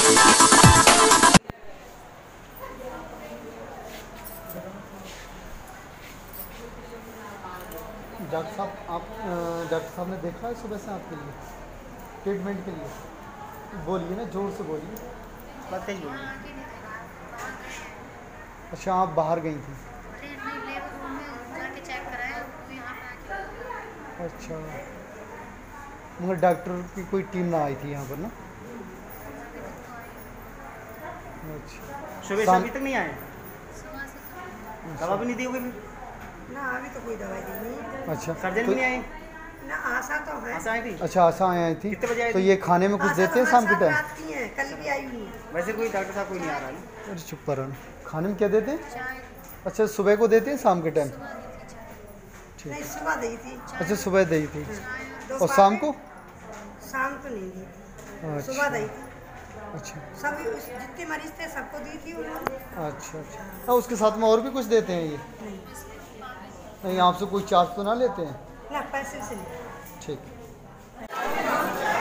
Doctor साहब, आप doctor साहब ने देखा है सुबह से आपके लिए ट्रीटमेंट के लिए? बोलिए ना, जोर से बोलिए। बात तेज बोलिए। अच्छा, आप बाहर गई थी? अच्छा, मगर डॉक्टर की कोई टीम ना आई थी यहाँ पर ना? अच्छा, सुबह से अभी तक नहीं आए? दवा भी नहीं दी होगी ना, अभी तो कोई दवाई दी नहीं। अच्छा, सर्जन भी नहीं आए? ना, आशा तो है। आशा आई थी? अच्छा, आशा आई थी। कितने बजे आई तो थी? ये खाने में कुछ आशा देते तो हैं शाम के हर टाइम? रात की है, कल भी आई हुई है। वैसे कोई डॉक्टर साहब कोई नहीं आ रहा है? अरे चुप पर रहना। खाने में क्या देते हैं? अच्छा, सुबह को देते हैं शाम के टाइम? नहीं, सुबह दी थी। अच्छा, सुबह दी थी। दो और शाम को? शाम को नहीं दी, सुबह दी थी। अच्छा सभी जितने मरीज थे सबको दी थी उन्होंने। अच्छा अच्छा। हाँ, उसके साथ में और भी कुछ देते हैं ये? नहीं, आपसे कोई चार्ज तो ना लेते हैं? ना, पैसे से नहीं। ठीक है।